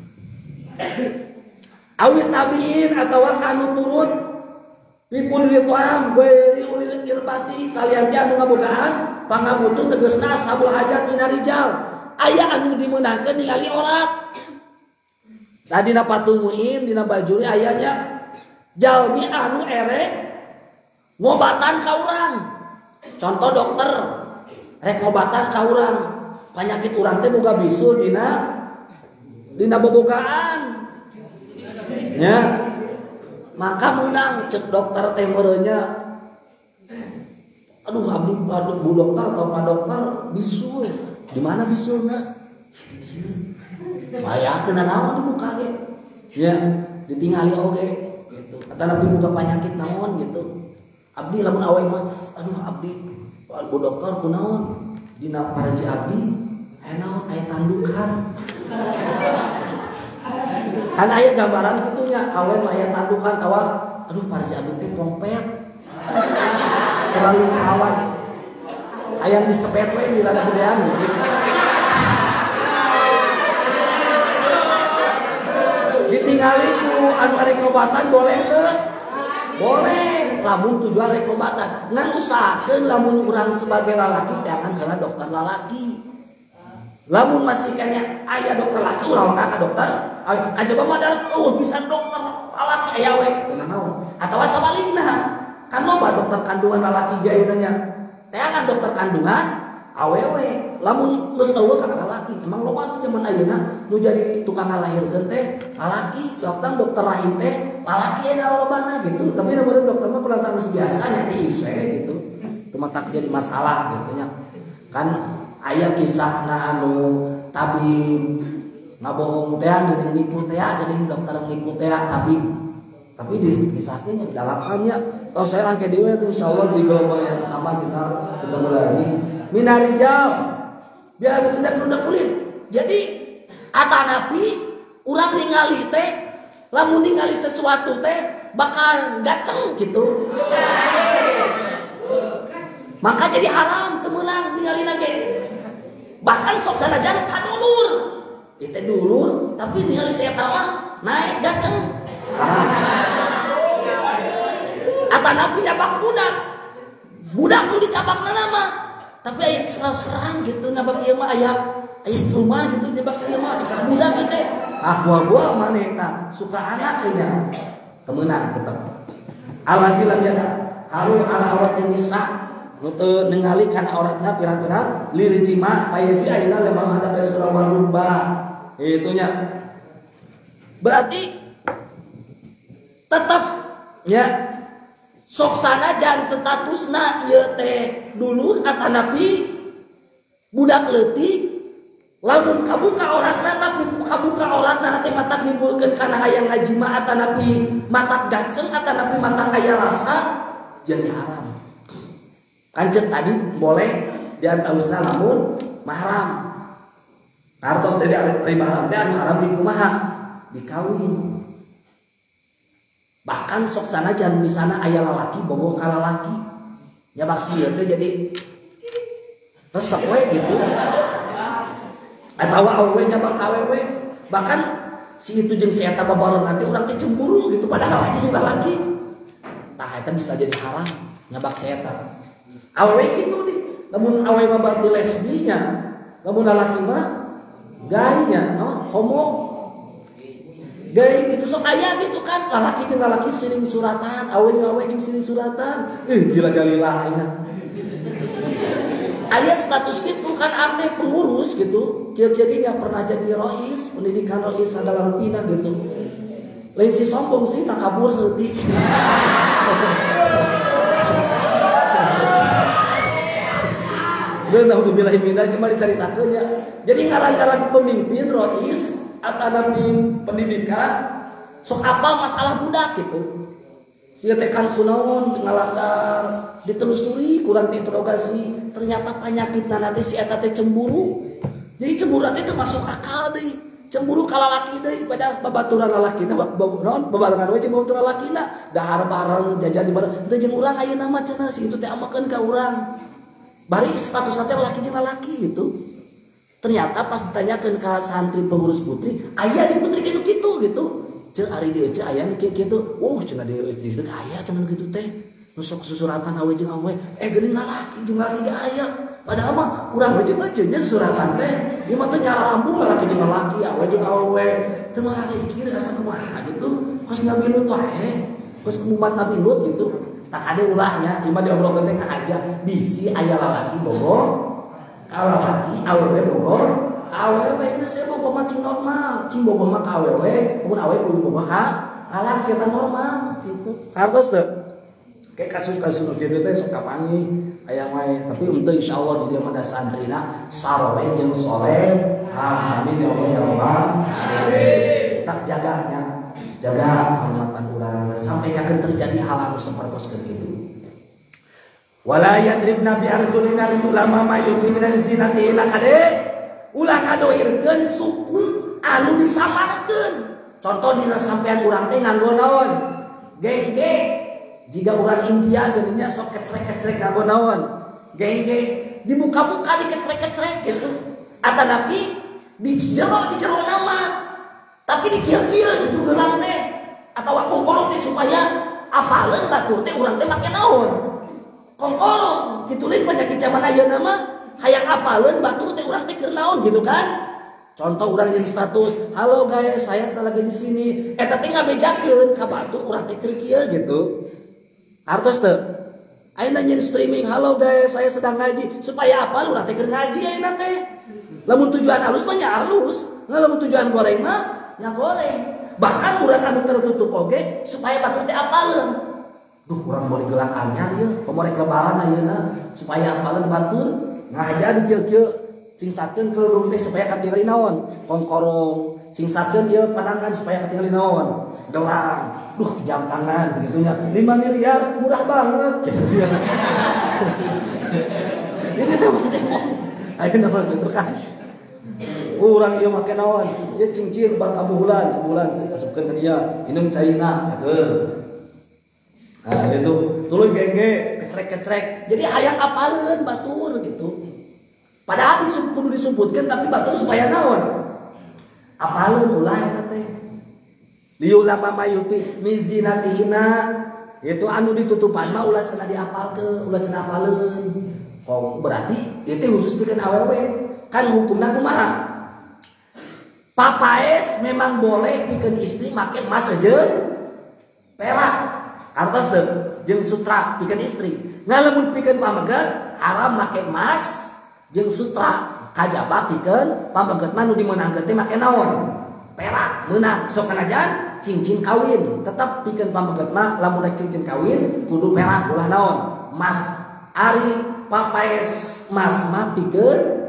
B: Awit tabiin atau anu turut pipun rituam beri ulil irbati salianti anu ngabogaan pangabutuh tegesna ashabul hajat minarijal aya anu dimeunangkeun ningali orat tadi na patumuin dina bajuri ayanya jalmi anu ere ngobatan ka urang contoh dokter rek ngobatan ka urang panyakit urang teh boga bisul dina bobogaan ya maka menang cek dokter teh merenya aduh abdi bu dokter atau pak dokter bisul di mana bisulna aya teu naon di muka ge ya ditingali oge gitu kata Nabi muka penyakit naon gitu abdi lamun awe mah aduh abdi bu dokter kunaon dina paraji abdi aya naon aya tandukan kan aya gambaran kitunya awe mah aya tandukan tawa aduh paraji abdi teh pompet terlalu rawan ayam disepet we di rada gedean gitu. Ditinggali ku anu arek ngobatan boleh teu? Boleh, lamun tujuan rek ngobatan. Ngan usahakeun lamun urang sebagai lalaki teh akan heula dokter lalaki. Lamun masih kanya aya dokter laki urang ka dokter, kajaba mah pisan dokter lalaki aya we teu naon. Atawa sabalikna. Kan loba dokter kandungan lalaki ayeuna nya. Teh kan dokter kandungan awewe lamun geus eueuh ka lalaki. Emang loba sih zaman ayeuna nu jadi tukang ngalahirkeun teh lalaki, dokter rahim teh lalaki aya lobana gitu. Tapi namun dokter mah kulantaran biasa nya tiis we gitu. Teu matak jadi masalah gitu nya. Kan aya kisahna anu tabib ngabohong teh geuning nipu teh geuning dokter nipu teh tabib. Tapi di kisahnya dalamannya kalau saya langke dewe insyaallah di gelombang yang sama kita ketemu lagi minarijal biar sudah kulit. Jadi ata Nabi urang ningali teh lamun ningali sesuatu teh bakal gaceng gitu. Maka jadi haram teu meunang ningali lagi. Bahkan sok sanajan ka dulur. Itu dulur tapi ningali saya mah naik gaceng. Ata Nabi nyabak budak nu dicabakna nama tapi aya serang-serang gitu nabak ieu mah aya instrumen gitu nyabak ieu mah cakar budak gitu buah manehna suka anaknya kemenang tetap. Alagi lam yana harum ala aurat nisa nu ningali kana auratna pirang-pirang lil jima payaji ayeuna lemang ada surah warubba. Itunya. Berarti tetap ya sok sanajan statusna ieu teh dulur atanapi budak leutik lamun kabuka auratna tapi kabuka auratna teh matak nimbulkeun kana hayang ngajima atanapi matak gaceng atanapi matak aya rasa jadi haram. Kanceuk tadi boleh diantausna lamun mahram. Artos dari mahram teh anu haram di kumaha? Dikawin. Bahkan sok sanajan misalna aya lalaki bogoh ka lalaki. Nya maksi teh jadi resep we gitu. Atawa awewe nyabak awewe. Bahkan si itu jeung si eta babarengan nanti urang teh cemburu gitu padahal laki jeung lalaki. Tah eta bisa jadi haram nyabak si eta. Awewe kitu di. Lamun awewe mah berarti lesbinya. Lamun lalaki mah gaynya, no, homo. Gay gitu sok aya gitu kan. Lalaki jeung lalaki siring suratan, awewe jeung awewe jeung siring suratan. Gila galilah ayeuna. Aya status gitu kan ante pengurus gitu. Kieu-kieu nya pernah jadi rois, pendidikan rois adalah pina gitu. Lain si sombong sih takabur seutik. Naudzubillah minna kemarin caritakeun nya. Jadi ngaran-ngaran pemimpin rois atanapi pendidikan sok apal masalah budak gitu. Sia teh kan kunaon ngalanggar ditelusuri kurang diinterogasi ternyata penyakitna nanti si eta teh cemburu. Jadi cemburu teh teu masuk akal deui. Cemburu ka lalaki deui pada babaturan lalakina naon babarengan we jeung babaturan lalakina dahar bareng jajan di bareng teu jeung urang ayeuna mah cenah si itu teh amakeun ka urang. Bari statusna teh lalaki jeung lalaki gitu. Ternyata pas ditanyakeun ka santri pengurus putri, aya di putri kitu gitu. Ceu ari dieu ceu aya nu kitu. Cenah dieu istri aya cenah kitu teh. Nu sok susuratan awe jeung awe. Geuning lalaki jeung lalaki ge aya. Padahal mah urang we jeung eceun nya susuratan teh. Ieu mah teh nyarambung lalaki jeung lalaki, awe jeung awe. Teu marane ikir asa kumaha gitu. Kos Nabi Lut wae. Kos umat Nabi Lut gitu. Tak ada ulahnya, ieu mah diobrolkeun teh aja. Bisi aya lalaki bogoh. Kalau laki awewe bogoh. Awewe geus bogoh mah cing normal, cing bogoh mah ka awewe, mun awewe kudu bogoh ka lalaki eta normal citu. Hartos teu? Kayak kasus-kasus nu kieu teh sok kapangi aya wae, tapi henteu insyaallah di dieu mah da santrina saleh jeung soleh. Amin ya Allah ya Rabbal alamin. Tak jaganya, jaga kehormatan urang sampai kakeun terjadi hal anu sapertos kitu. Wala yadribna bi arjulina li ulama ma yu'minu zinatihinna kade ulah ngadoirkeun suku anu disamarkeun. Contoh dina sampean urang teh nganggo naon? Gengge. Jika urang India geuning nya sok kecrek-kecrek nganggo naon? Gengge. Dibuka-buka dikecrek-kecrek gitu. Atanapi di jero nama. Tapi di kieu-kieu gitu gelang teh atawa kongkolong teh supaya apaleun batur teh urang teh make naon? Kongkolong kitu lain penyakit zaman ayeuna mah hayang apaleun batur teh urang teh keur naon gitu kan. Contoh urang yang status, "Halo guys, saya lagi di sini." Eta teh ngabejakeun ka batur urang teh keur kieu gitu. Artos teu? Ayeuna nyeun streaming, "Halo guys, saya sedang ngaji." Supaya apal urang teh keur ngaji ayeuna teh. Lamun tujuan halus mah nya halus, lamun tujuan goreng mah nya goreng. Bahkan urang anu tertutup oge supaya batur teh apaleun. Duh, urang boleh gelang anyar ya, komorek lebaran ayeuna supaya apaleun batur ngajar di kieu-kieu singsakeun kerudung teh supaya katingali naon? Kongkorong. Singsakeun ieu padangan supaya katingali naon? Gelang. Duh, jam tangan gitu nya. 5 miliar murah banget gitu ya. Ini teh ayeuna mah gitu kan. Urang ieu make naon? Ieu cincin bar kabulan asupkeun ka dia. Inum caina cager. Nah itu tuluy gengge kecrek-kecrek. Jadi hayang apaleun batur gitu. Padahal kudu disumputkeun tapi batur supaya naon? Apaleun ulah eta teh. Liu lama mayupi mizinatihina itu anu ditutupan mah ulah cenah diapalkeun, ulah cenah apaleun. Kok berarti itu khusus pikeun awewe. Kan hukumna kumaha? Papaes memang boleh bikin istri make emas aja perak artos deh jeung sutra bikin istri ngalamun bikin pamaget haram make emas jeung sutra kajaba bikin pamaget mah nu dimeunangkeun teh make naon perak meunang sok sanajan cincin kawin tetap bikin pamaget mah lamun rek cincin kawin kudu perak ulah naon emas ari papaes emas mah bikin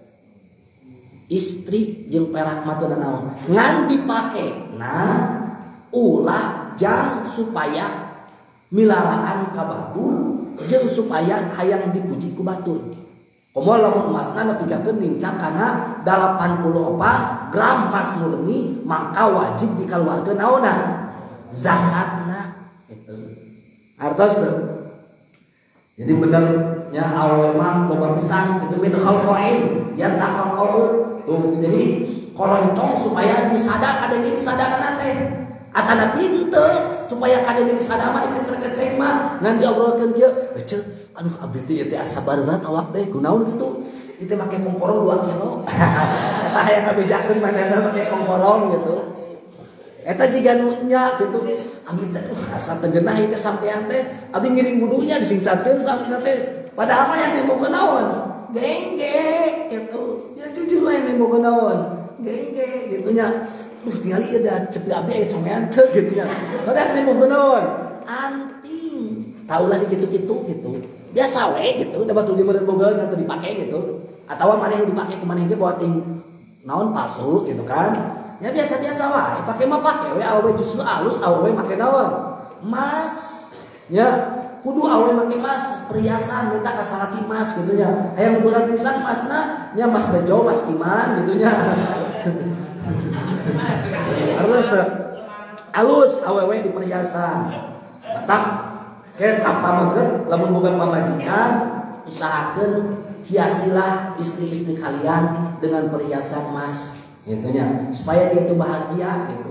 B: istri jeung perak mah teu naon ngan dipake nah ulah jang supaya milaraan ka batur jeung supaya hayang dipuji ku batur komo lamun emasna nepikeun lincah kana 84 gram emas murni maka wajib dikaluarkeun naonna zakatna gitu artos teu jadi benernya awewe mah loba pisan kitu min khalqain ya taqaqau jadi koroncong supaya disada kadang disadana teh atana pinter supaya kadang disada mah dikecrek-kecrek mah ngan diobrolkeun kieu aduh abdi teh teh sabarna tawak teh kunaon kitu ieu make kongkorong 2 kilo eta hayang ngabejakeun manehna make kongkorong gitu eta jiga nu nya gitu abdi teh asa tegeunah ieu teh sampean teh abdi ngiring wudunya disingsatkeun sampean teh padahal mah yang nembok naon gengge gitu ya jujur mah yang nembok naon gengge gitu nya tinggali ieu da cepi abdi aya comean teu gitu nya padahal nembok naon anting taulah dikitu-kitu gitu biasa we gitu da batu dimeureun bogeun atau dipake gitu atawa maneh yang dipake ke maneh ge bawa ting naon palsu gitu kan ya biasa-biasa wae pake mah pake we awewe justru alus awewe make naon emas ya kudu awewe make emas perhiasan minta ka salaki emas gitu nya aya ukuran pisan emasna nya emas bejo emas kiman gitu nya harus alus awewe di perhiasan tak ke kapamaget lamun boga pamajikan usahakeun hiasilah istri-istri kalian dengan perhiasan emas gitu nya supaya dia itu bahagia gitu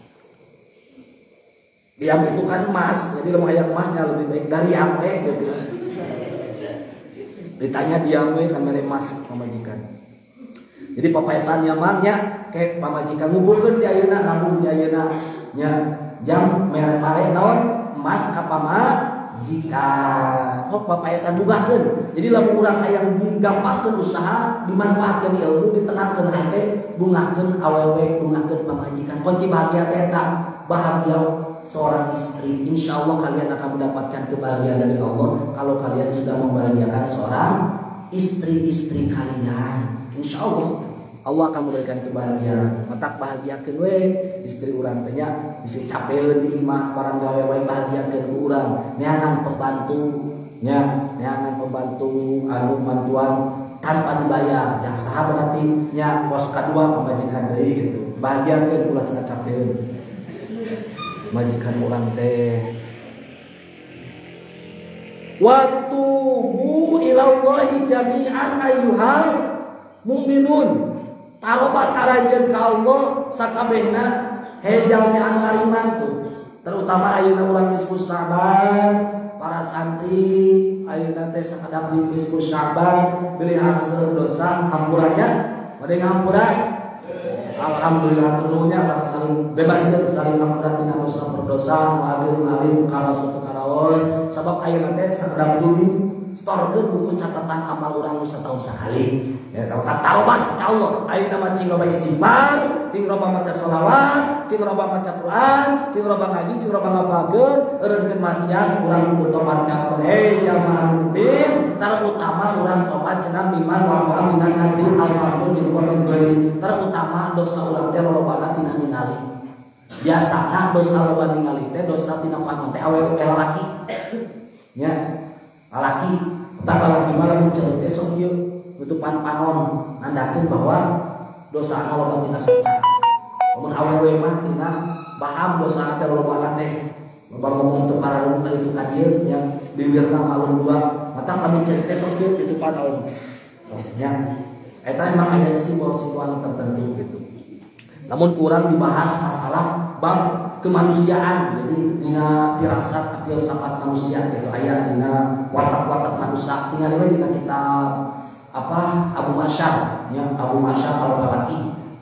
B: diam itu kan emas jadi lemah yang emasnya lebih baik dari yang gitu ditanya diam kan mere emas pamajikan jadi papaesannya mangnya kayak pamajikan ngumpulkeun ti ayeuna nabung ti ayeuna nya jam mere-mere naon emas ka pamajikan oh papaesan bugahkeun jadi lamun urang hayang digampangkeun usaha dimanfaatkeun ilmu ditenangkeun hate bungahkeun awewe bungahkeun pamajikan kunci bahagia teh eta bahagia seorang istri insyaallah kalian akan mendapatkan kebahagiaan dari Allah kalau kalian sudah membahagiakan seorang istri-istri kalian insyaallah Allah akan memberikan kebahagiaan matak bahagiakeun we istri urang teh nya bisi capeun di imah barang gawe wae bahagiakeun ku urang neangan pembantu nya neangan pembantu anu mantuan tanpa dibayar yang saha berarti nya kos kadua pemajikan deui gitu bahagiakeun ulah cenah capeun majikan orang teh watubu ilallahi jami'an ayyuhal mu'minun tarobat arajeun ka Allah sakabehna hejalnya anu ariman tuh terutama ayeuna urang Hizbus Sa'ban para santri ayeuna teh sakadap di Hizbus Sa'ban bilih hangseureun dosa hampuranya bade ngahampura alhamdulillah penuhnya orang saling bebas dan saling ngampura tina dosa berdosa muadil alim kana suatu karaos sabab ayeuna teh sakedap di storkeun buku catatan amal urang nu satahun sakali ya tarobat ka Allah ayeuna mah cing loba istighfar cing loba maca sholawat cing loba maca Quran cing loba ngaji cing loba ngapageun eureunkeun maksiat urang kudu tobat ka hei jamaah mukmin terutama urang tobat cenah iman wa aminan nanti al-qabul min qabil terutama dosa urang teh lolobana tina ningali biasana dosa loba ningali teh dosa tina fanu teh awewe lalaki nya lalaki tak lalaki malah muncul teh sok ieu nutupan panon nandakeun bahwa dosa loba tina soca mun awewe mah tina paham dosa teh lolobana teh loba ngomong teu paralun ka ditu ka dieu yang bibirna malun dua mata kami cerita sok ieu nutupan awewe nya eta emang aya simbol-simbol tertentu gitu. Namun kurang dibahas masalah bab kemanusiaan. Jadi dina firasat apil sapat manusia gitu aya dina watak-watak manusia tinggal we dina kitab apa Abu Masyar ya Abu Masyar Al-Balaki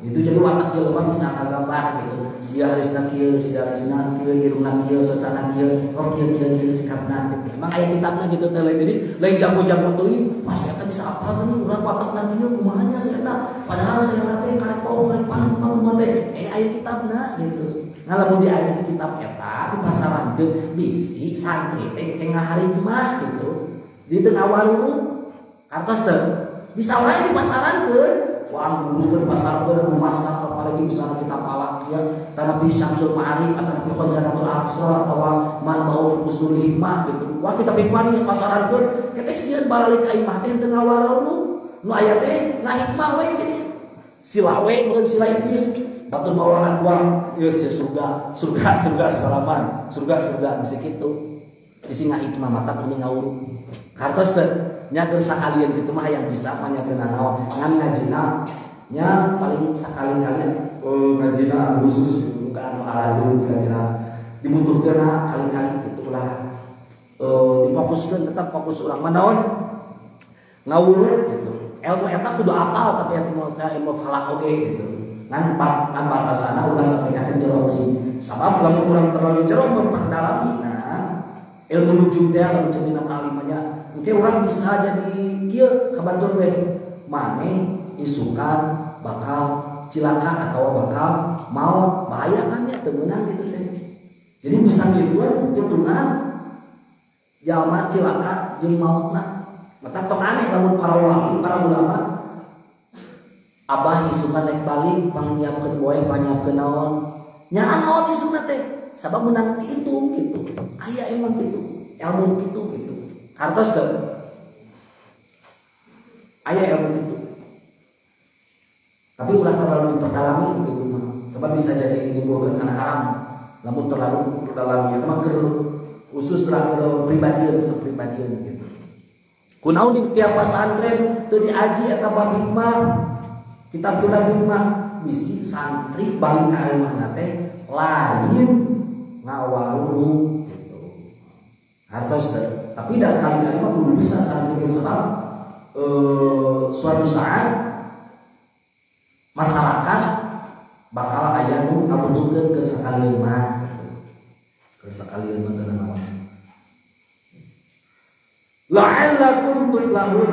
B: Itu jadi watak jelema bisa kagambar gitu. Sia harisna kieu, sia harisna kieu, irungna kieu, socana kieu, oh kieu sikapna gitu. Emang aya kitabna gitu teh. Jadi lain jago-jago teuing, Mas eta bisa apa kan urang watakna kieu kumaha nya eta. Padahal saya teh karek pau karek paham kumaha teh. Aya kitabna gitu. Nah lamun diaji kitab eta dipasarankeun bisi santri teh kengah hari mah gitu. Di tengah warung kartos teh bisa wae dipasarankeun. Wah guru pasarkeun memasak apalagi misalnya kita palak ya tanapi Syamsul Ma'arif atau Khazanatul Aqsa atau Manbaul Usul Hikmah gitu. Wah kita pikmani pasarankeun kita sieun balik ka imah teh teu ngawaronu nu aya teh ngahikmah we jadi silawe mun sila iblis batur bawahan uang geus ya surga salaman surga bisa kitu bisi ngahikmah mata mending ngawur kartos teh nya keur sakalian kitu mah yang bisa mah nya teu naon ngan ngajina nya paling sakali-kali ngajina khusus bukan aladun kira-kira dibutuhkeun kali-kali gitulah difokuskeun tetap fokus urang mah naon ngawur gitu ilmu eta kudu apal tapi atuh ilmu falak oge gitu ngan batasana ulah sampaikan jero deui sabab lamun urang terlalu jero memperdalami nah ilmu nujum teh lamun cenah kalimanya engke urang bisa jadi kieu kabatur teh mane isukan bakal cilaka atau bakal maut bahaya kan ya teu meunang gitu teh jadi bisa ngeueun hitungan jalma cilaka jeung mautna mata tong aneh lamun para wali para ulama abah isukan naik balik pangnyiapkeun boe panyiapkeun naon nyaan maot isuna teh sabab menang itu gitu aya emang gitu ilmu gitu hartos teh aya ilmu gitu tapi ulah terlalu diperdalami gitu mah sebab bisa jadi menimbulkan kana haram lamun terlalu diperdalami eta mah keur khusus lah keur pribadieun sapribadieun gitu kunaon di tiap pesantren teu diaji eta bab hikmah kitab hikmah bisi santri balik ka imahna teh lain ngawarung gitu hartos teh tapi dah kali-kali mah kudu bisa santri sebab suatu saat masyarakat bakal aya nu ngabutuhkeun ke sakalian mah ke sakalian mah teu naon la'allakum tuflihun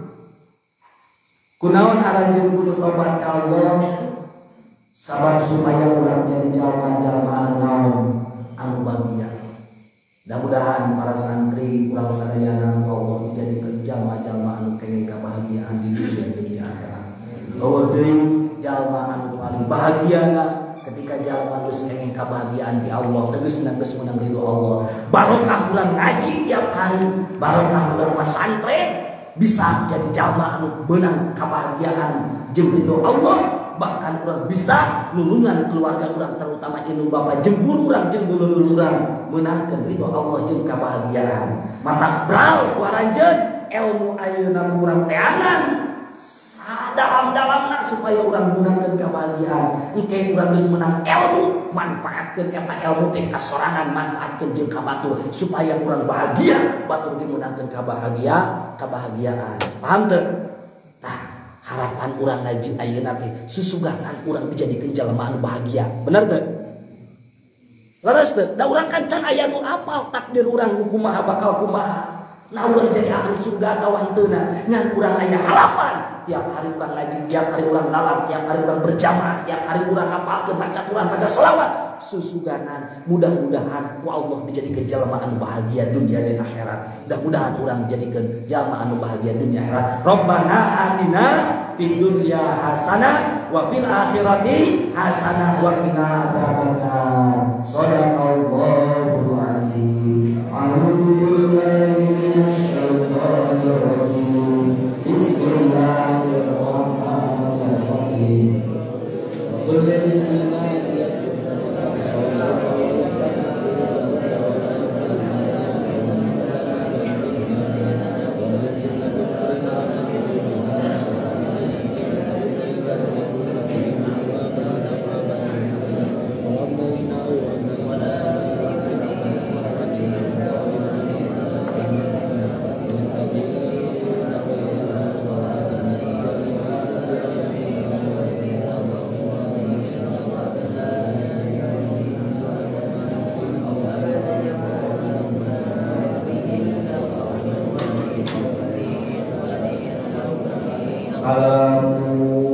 B: kunaon aranjeun kudu tobat ka Allah sabab supaya urang jadi jalma-jalma naon anu bahagia. Mudah-mudahan para santri urang sadayana Allah dijadikeun jalma-jalma anu kenging kabahagiaan di dunia jeung di akhirat. Eueuh deui jalma anu paling bahagiana ketika jalma geus kenging kabahagiaan di Allah tegasna geus meunang ridho Allah. Barokah urang ngaji tiap hari, barokah urang pesantren bisa jadi jalma anu meunang kabahagiaan jeung ridho Allah. Bahkan urang bisa nulungan keluarga urang terutama indung bapa jeung guru urang jeung dulur urang meunangkeun ridho Allah jeung kabahagiaan. Mata bral ku aranjeun ilmu ayeuna urang teangan sadalam-dalamna supaya urang meunangkeun kabahagiaan. Engke urang geus meunang ilmu manfaatkeun eta ilmu teh kasorangan manfaatkeun jeung ka batur supaya urang bahagia batur ge meunangkeun kabahagiaan. Paham teu? Tah harapan urang ngaji ayeuna teh susuganan urang dijadikeun jalma anu bahagia. Bener teu? Leres teu? Da urang kan can aya nu apal takdir urang nu kumaha bakal kumaha. Nah urang jadi ahli surga atau hanteuna ngan urang aya harapan. Tiap hari urang ngaji, tiap hari urang lalar, tiap hari urang berjamaah, tiap hari urang hafalkeun baca Quran, baca sholawat. Susuganan mudah-mudahan ku Allah dijadikeun jalma anu bahagia dunia jeung akhirat. Mudah-mudahan urang dijadikeun jalma anu bahagia dunia akhirat. Rabbana atina fid dunya hasanah wa fil akhirati hasanah wa qina adzabannar. Shadaqallahu alaihi. A'udzu billahi minasy syaithanir rajim. Bismillahirrahmanirrahim. يعلمون